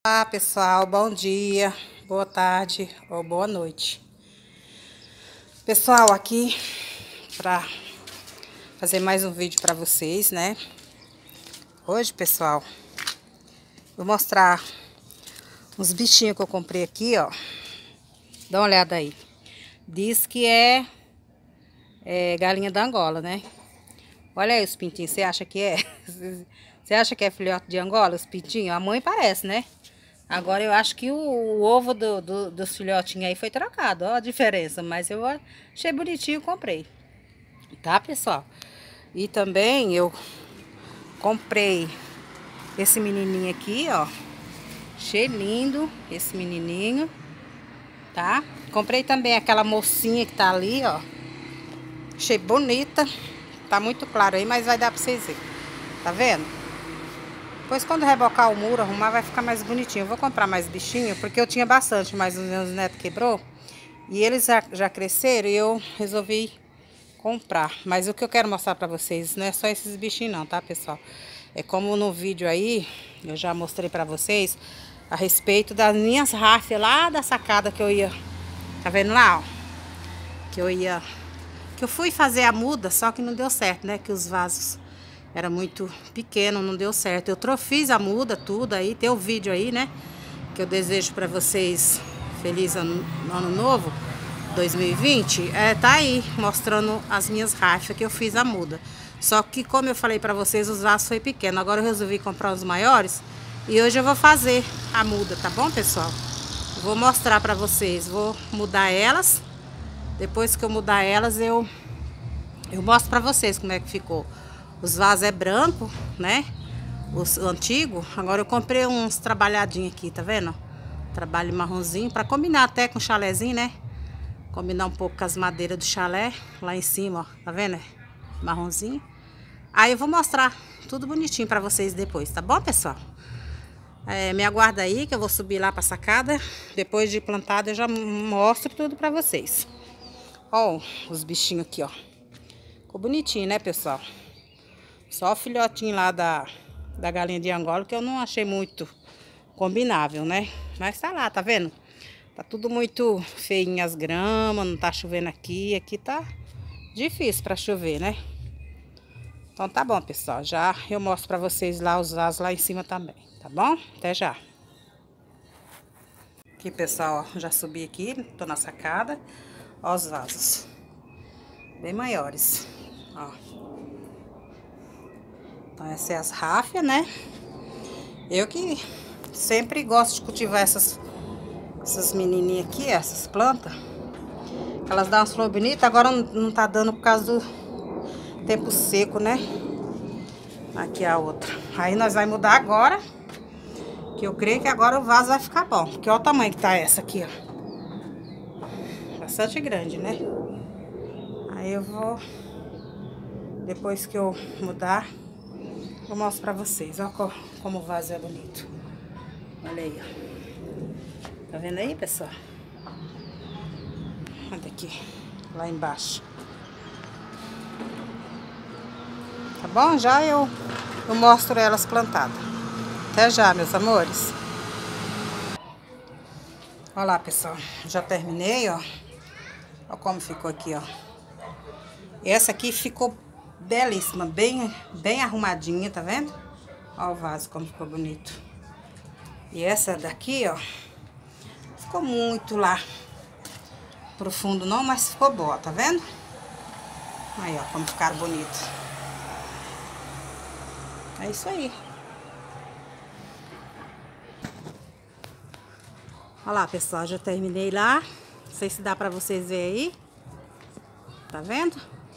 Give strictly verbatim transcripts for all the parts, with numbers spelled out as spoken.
Olá pessoal, bom dia, boa tarde ou boa noite. Pessoal, aqui para fazer mais um vídeo para vocês, né? Hoje, pessoal, vou mostrar uns bichinhos que eu comprei aqui, ó. Dá uma olhada aí. Diz que é, é galinha da Angola, né? Olha aí os pintinhos, você acha que é? Você acha que é filhote de Angola, os pintinhos? A mãe parece, né? Agora eu acho que o, o ovo do, do, dos filhotinhos aí foi trocado, ó a diferença. Mas eu achei bonitinho e comprei. Tá, pessoal? E também eu comprei esse menininho aqui, ó. Achei lindo esse menininho, tá? Comprei também aquela mocinha que tá ali, ó. Achei bonita. Tá muito claro aí, mas vai dar pra vocês verem. Tá vendo? Depois quando rebocar o muro, arrumar, vai ficar mais bonitinho. Eu vou comprar mais bichinho, porque eu tinha bastante, mas os meus netos quebrou. E eles já, já cresceram e eu resolvi comprar. Mas o que eu quero mostrar pra vocês não é só esses bichinhos não, tá, pessoal? É como no vídeo aí, eu já mostrei pra vocês a respeito das minhas ráfias lá da sacada que eu ia... Tá vendo lá, ó? Que eu ia... Que eu fui fazer a muda, só que não deu certo, né? Que os vasos... Era muito pequeno, não deu certo. Eu fiz a muda, tudo aí. Tem o vídeo aí, né? Que eu desejo pra vocês feliz ano, ano novo, dois mil e vinte. É, tá aí, mostrando as minhas rachas que eu fiz a muda. Só que, como eu falei pra vocês, os vasos foi pequeno. Agora eu resolvi comprar os maiores. E hoje eu vou fazer a muda, tá bom, pessoal? Vou mostrar pra vocês. Vou mudar elas. Depois que eu mudar elas, eu, eu mostro pra vocês como é que ficou. Os vasos é branco, né? Os, o antigo. Agora eu comprei uns trabalhadinhos aqui, tá vendo? Trabalho marronzinho, pra combinar até com o chalézinho, né? Combinar um pouco com as madeiras do chalé. Lá em cima, ó. Tá vendo? Marronzinho. Aí eu vou mostrar tudo bonitinho pra vocês depois, tá bom, pessoal? É, me aguarda aí que eu vou subir lá pra sacada. Depois de plantado eu já mostro tudo pra vocês. Ó, os bichinhos aqui, ó. Ficou bonitinho, né, pessoal? Só o filhotinho lá da, da galinha de Angola que eu não achei muito combinável, né? Mas tá lá, tá vendo? Tá tudo muito feinho as gramas, não tá chovendo aqui. Aqui tá difícil pra chover, né? Então tá bom, pessoal. Já eu mostro pra vocês lá os vasos lá em cima também, tá bom? Até já. Aqui, pessoal, ó, já subi aqui, tô na sacada. Ó os vasos. Bem maiores, ó. Então, essas é as ráfias, né? Eu que sempre gosto de cultivar essas, essas menininhas aqui, essas plantas. Elas dão umas flores bonitas. Agora não, não tá dando por causa do tempo seco, né? Aqui a outra. Aí nós vai mudar agora. Que eu creio que agora o vaso vai ficar bom. Porque olha o tamanho que tá essa aqui, ó. Bastante grande, né? Aí eu vou... Depois que eu mudar... Eu mostro pra vocês, ó como o vaso é bonito. Olha aí, ó. Tá vendo aí, pessoal? Olha aqui, lá embaixo. Tá bom? Já eu, eu mostro elas plantadas. Até já, meus amores. Olha lá, pessoal. Já terminei, ó. Olha como ficou aqui, ó. Essa aqui ficou belíssima, bem, bem arrumadinha, tá vendo? Ó o vaso como ficou bonito. E essa daqui, ó, ficou muito lá profundo não, mas ficou boa, tá vendo? Aí, ó, como ficaram bonitos. É isso aí. Olha lá, pessoal, já terminei lá. Não sei se dá pra vocês verem aí. Tá vendo?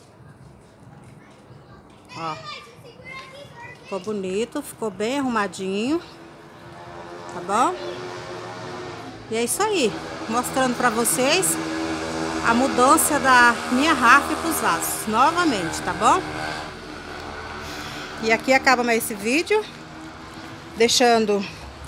Ó, ficou bonito, ficou bem arrumadinho, tá bom? E é isso aí, mostrando pra vocês a mudança da minha ráfia pros vasos, novamente, tá bom? E aqui acaba mais esse vídeo, deixando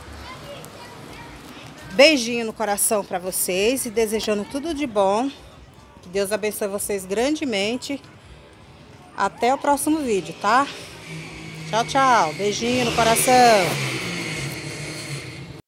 beijinho no coração pra vocês e desejando tudo de bom. Que Deus abençoe vocês grandemente. Até o próximo vídeo, tá? Tchau, tchau. Beijinho no coração.